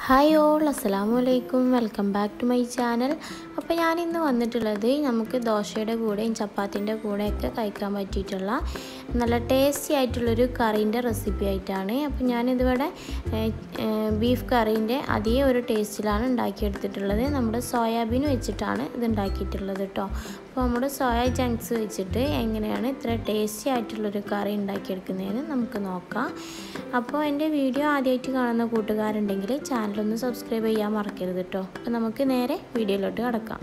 Hi all അസ്സലാമു അലൈക്കും welcome back to my channel. അപ്പോൾ ഞാനിന്ന് വന്നിട്ടുള്ളത് നമുക്ക് ദോശയുടെ കൂടെയും ചപ്പാത്തിൻ്റെ കൂടെയൊക്കെ കഴിക്കാൻ പറ്റിയിട്ടുള്ള നല്ല ടേസ്റ്റി ആയിട്ടുള്ളൊരു കറീൻ്റെ റെസിപ്പി ആയിട്ടാണ്. അപ്പോൾ ഞാനിതിവിടെ ബീഫ് കറീൻ്റെ അതേ ഒരു ടേസ്റ്റിലാണ് ഉണ്ടാക്കിയെടുത്തിട്ടുള്ളത്. നമ്മുടെ സോയാബീൻ വെച്ചിട്ടാണ് ഇത് ഉണ്ടാക്കിയിട്ടുള്ളത് കേട്ടോ. അപ്പോൾ നമ്മുടെ സോയ ചങ്ക്സ് വെച്ചിട്ട് എങ്ങനെയാണ് ഇത്ര ടേസ്റ്റി ആയിട്ടുള്ളൊരു കറി ഉണ്ടാക്കിയെടുക്കുന്നതെന്ന് നമുക്ക് നോക്കാം. അപ്പോൾ എൻ്റെ വീഡിയോ ആദ്യമായിട്ട് കാണുന്ന കൂട്ടുകാരുണ്ടെങ്കിൽ ചാനലൊന്ന് സബ്സ്ക്രൈബ് ചെയ്യാൻ മറക്കരുത് കേട്ടോ. അപ്പോൾ നമുക്ക് നേരെ വീഡിയോയിലോട്ട് കടക്കാം.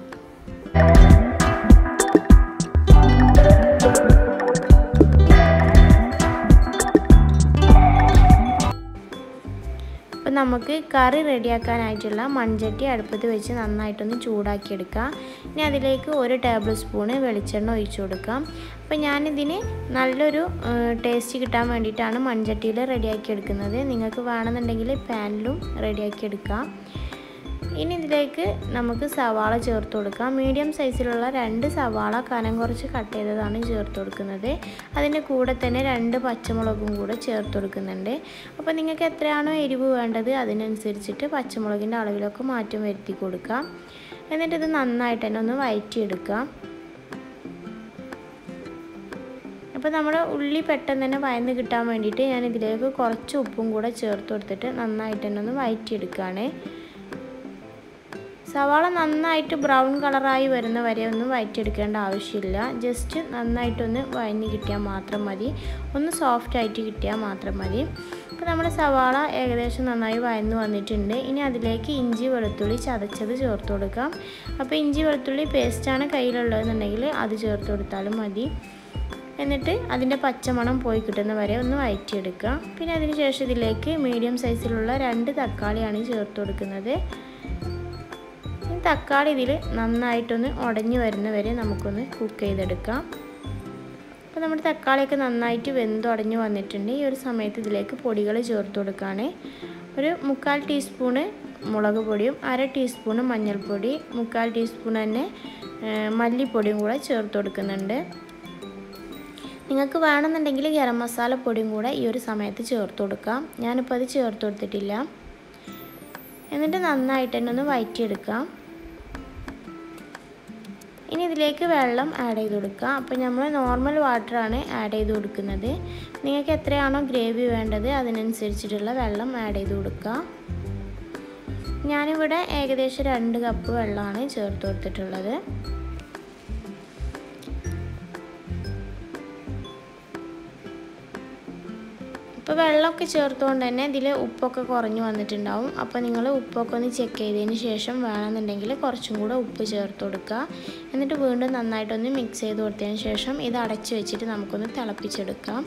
അപ്പോൾ നമുക്ക് കറി റെഡിയാക്കാനായിട്ടുള്ള മൺചട്ടി അടുപ്പത്ത് വെച്ച് നന്നായിട്ടൊന്ന് ചൂടാക്കിയെടുക്കാം. ഇനി അതിലേക്ക് 1 ടേബിൾ സ്പൂണ് വെളിച്ചെണ്ണ ഒഴിച്ചു കൊടുക്കാം. അപ്പോൾ ഞാനിതിന് നല്ലൊരു ടേസ്റ്റ് കിട്ടാൻ വേണ്ടിയിട്ടാണ് മൺചട്ടിയിൽ റെഡിയാക്കിയെടുക്കുന്നത്. നിങ്ങൾക്ക് വേണമെന്നുണ്ടെങ്കിൽ പാനിലും റെഡിയാക്കിയെടുക്കാം. ഇനി ഇതിലേക്ക് നമുക്ക് സവാള ചേർത്ത് കൊടുക്കാം. മീഡിയം സൈസിലുള്ള 2 സവാള കനം കുറച്ച് കട്ട് ചെയ്തതാണ് ചേർത്ത് കൊടുക്കുന്നത്. അതിൻ്റെ കൂടെ തന്നെ 2 പച്ചമുളകും കൂടെ ചേർത്ത് കൊടുക്കുന്നുണ്ട്. അപ്പോൾ നിങ്ങൾക്ക് എത്രയാണോ എരിവ് വേണ്ടത് അതിനനുസരിച്ചിട്ട് പച്ചമുളകിൻ്റെ അളവിലൊക്കെ മാറ്റം വരുത്തി കൊടുക്കാം. എന്നിട്ടിത് നന്നായിട്ട് തന്നെ ഒന്ന് വഴറ്റിയെടുക്കാം. അപ്പോൾ നമ്മുടെ ഉള്ളി പെട്ടെന്ന് തന്നെ വഴന്ന് കിട്ടാൻ വേണ്ടിയിട്ട് ഞാൻ ഇതിലേക്ക് കുറച്ച് ഉപ്പും കൂടെ ചേർത്ത് കൊടുത്തിട്ട് നന്നായിട്ട് തന്നെ ഒന്ന് വഴറ്റിയെടുക്കുകയാണ്. സവാള നന്നായിട്ട് ബ്രൗൺ കളറായി വരുന്ന വരെ ഒന്നും വഴറ്റിയെടുക്കേണ്ട ആവശ്യമില്ല. ജസ്റ്റ് നന്നായിട്ടൊന്ന് വഴഞ്ഞ് കിട്ടിയാൽ മാത്രം മതി, ഒന്ന് സോഫ്റ്റായിട്ട് കിട്ടിയാൽ മാത്രം മതി. അപ്പോൾ നമ്മുടെ സവാള ഏകദേശം നന്നായി വഴന്ന് വന്നിട്ടുണ്ട്. ഇനി അതിലേക്ക് ഇഞ്ചി വെളുത്തുള്ളി ചതച്ചത് ചേർത്ത് കൊടുക്കാം. അപ്പോൾ ഇഞ്ചി വെളുത്തുള്ളി പേസ്റ്റാണ് കയ്യിലുള്ളതെന്നുണ്ടെങ്കിൽ അത് ചേർത്ത് കൊടുത്താലും മതി. എന്നിട്ട് അതിൻ്റെ പച്ചമണം പോയി കിട്ടുന്ന വരെ ഒന്ന് വഴറ്റിയെടുക്കുക. പിന്നെ അതിന് ശേഷം ഇതിലേക്ക് മീഡിയം സൈസിലുള്ള 2 തക്കാളിയാണ് ചേർത്ത് കൊടുക്കുന്നത്. തക്കാളി ഇതിൽ നന്നായിട്ടൊന്ന് ഉടഞ്ഞു വരുന്നവരെ നമുക്കൊന്ന് കുക്ക് ചെയ്തെടുക്കാം. അപ്പോൾ നമ്മുടെ തക്കാളിയൊക്കെ നന്നായിട്ട് വെന്തുടഞ്ഞു വന്നിട്ടുണ്ട്. ഈ ഒരു സമയത്ത് ഇതിലേക്ക് പൊടികൾ ചേർത്ത് കൊടുക്കുകയാണ്. ഒരു 1/4 ടീസ്പൂണ് മുളക് പൊടിയും 1/2 ടീസ്പൂണ് മഞ്ഞൾപ്പൊടി 1/4 ടീസ്പൂൺ തന്നെ മല്ലിപ്പൊടിയും കൂടെ ചേർത്ത് കൊടുക്കുന്നുണ്ട്. നിങ്ങൾക്ക് വേണമെന്നുണ്ടെങ്കിൽ ഗരം മസാല പൊടിയും കൂടെ ഈ ഒരു സമയത്ത് ചേർത്ത് കൊടുക്കാം. ഞാനിപ്പോൾ അത് ചേർത്ത് കൊടുത്തിട്ടില്ല. എന്നിട്ട് നന്നായിട്ട് തന്നെ ഒന്ന് വഴറ്റിയെടുക്കാം. ഇനി ഇതിലേക്ക് വെള്ളം ആഡ് ചെയ്ത് കൊടുക്കുക. അപ്പോൾ നമ്മൾ നോർമൽ വാട്ടറാണ് ആഡ് ചെയ്ത് കൊടുക്കുന്നത്. നിങ്ങൾക്ക് എത്രയാണോ ഗ്രേവി വേണ്ടത് അതിനനുസരിച്ചിട്ടുള്ള വെള്ളം ആഡ് ചെയ്ത് കൊടുക്കുക. ഞാനിവിടെ ഏകദേശം 2 കപ്പ് വെള്ളമാണ് ചേർത്ത് കൊടുത്തിട്ടുള്ളത്. ഇപ്പോൾ വെള്ളമൊക്കെ ചേർത്തുകൊണ്ട് തന്നെ ഇതിൽ ഉപ്പൊക്കെ കുറഞ്ഞു വന്നിട്ടുണ്ടാവും. അപ്പോൾ നിങ്ങൾ ഉപ്പൊക്കെ ഒന്ന് ചെക്ക് ചെയ്തതിന് ശേഷം വേണമെന്നുണ്ടെങ്കിൽ കുറച്ചും കൂടെ ഉപ്പ് ചേർത്ത് കൊടുക്കുക. എന്നിട്ട് വീണ്ടും നന്നായിട്ടൊന്ന് മിക്സ് ചെയ്ത് കൊടുത്തതിന് ശേഷം ഇത് അടച്ച് വെച്ചിട്ട് നമുക്കൊന്ന് തിളപ്പിച്ചെടുക്കാം.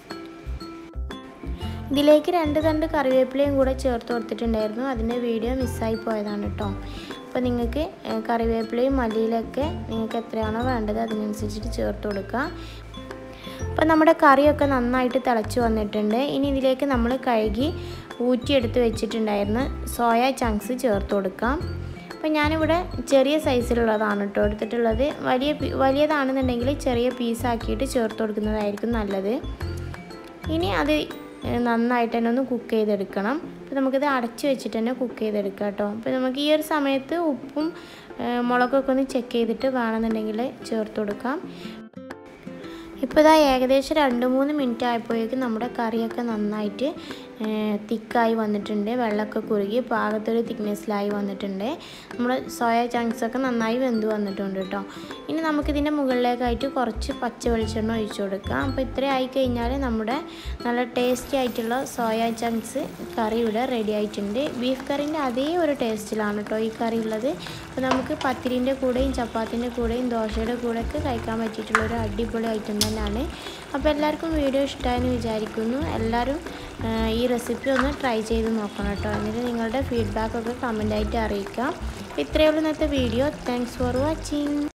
ഇതിലേക്ക് 2 തണ്ട് കറിവേപ്പിലയും കൂടെ ചേർത്ത് കൊടുത്തിട്ടുണ്ടായിരുന്നു. അതിൻ്റെ വീഡിയോ മിസ്സായി പോയതാണ് കേട്ടോ. അപ്പോൾ നിങ്ങൾക്ക് കറിവേപ്പിലയും മല്ലിയിലൊക്കെ നിങ്ങൾക്ക് എത്രയാണോ വേണ്ടത് അതിനനുസരിച്ചിട്ട് ചേർത്ത് കൊടുക്കുക. അപ്പോൾ നമ്മുടെ കറിയൊക്കെ നന്നായിട്ട് തിളച്ച് വന്നിട്ടുണ്ട്. ഇനി ഇതിലേക്ക് നമ്മൾ കഴുകി ഊറ്റിയെടുത്ത് വെച്ചിട്ടുണ്ടായിരുന്ന സോയ ചങ്ക്സ് ചേർത്ത് കൊടുക്കാം. അപ്പോൾ ഞാനിവിടെ ചെറിയ സൈസിലുള്ളതാണ് കേട്ടോ എടുത്തിട്ടുള്ളത്. വലിയതാണെന്നുണ്ടെങ്കിൽ ചെറിയ പീസാക്കിയിട്ട് ചേർത്ത് കൊടുക്കുന്നതായിരിക്കും നല്ലത്. ഇനി അത് നന്നായിട്ട് തന്നെ ഒന്ന് കുക്ക് ചെയ്തെടുക്കണം. അപ്പോൾ നമുക്കിത് അടച്ച് വെച്ചിട്ട് തന്നെ കുക്ക് ചെയ്തെടുക്കാം കേട്ടോ. അപ്പോൾ നമുക്ക് ഈ ഒരു സമയത്ത് ഉപ്പും മുളകൊക്കെ ഒന്ന് ചെക്ക് ചെയ്തിട്ട് വേണമെന്നുണ്ടെങ്കിൽ ചേർത്ത് കൊടുക്കാം. ഇപ്പോൾ ഇതാ ഏകദേശം 2-3 മിനിറ്റ് ആയപ്പോഴേക്കും നമ്മുടെ കറിയൊക്കെ നന്നായിട്ട് തിക്കായി വന്നിട്ടുണ്ട്. വെള്ളമൊക്കെ കുറുകി പാകത്തൊരു തിക്നെസ്സിലായി വന്നിട്ടുണ്ട്. നമ്മുടെ സോയ ചങ്ക്സൊക്കെ നന്നായി വെന്ത് വന്നിട്ടുണ്ട് കേട്ടോ. ഇനി നമുക്കിതിൻ്റെ മുകളിലേക്കായിട്ട് കുറച്ച് പച്ച വെളിച്ചെണ്ണ ഒഴിച്ചു കൊടുക്കാം. അപ്പോൾ ഇത്രയും ആയിക്കഴിഞ്ഞാൽ നമ്മുടെ നല്ല ടേസ്റ്റി ആയിട്ടുള്ള സോയ ചങ്ക്സ് കറി ഇവിടെ റെഡി ആയിട്ടുണ്ട്. ബീഫ് കറീൻ്റെ അതേ ഒരു ടേസ്റ്റിലാണ് കേട്ടോ ഈ കറി ഉള്ളത്. അപ്പോൾ നമുക്ക് പത്തിരിൻ്റെ കൂടെയും ചപ്പാത്തിൻ്റെ കൂടെയും ദോശയുടെ കൂടെയൊക്കെ കഴിക്കാൻ പറ്റിയിട്ടുള്ളൊരു അടിപൊളി ഐറ്റം തന്നെയാണ്. അപ്പോൾ എല്ലാവർക്കും വീഡിയോ ഇഷ്ടമായെന്ന് വിചാരിക്കുന്നു. എല്ലാവരും ഈ റെസിപ്പി ഒന്ന് ട്രൈ ചെയ്ത് നോക്കണം കേട്ടോ. എന്നിട്ട് നിങ്ങളുടെ ഫീഡ്ബാക്കൊക്കെ കമൻ്റായിട്ട് അറിയിക്കാം. ഇത്രയേ ഉള്ളൂ ഇന്നത്തെ വീഡിയോ. Thanks for watching.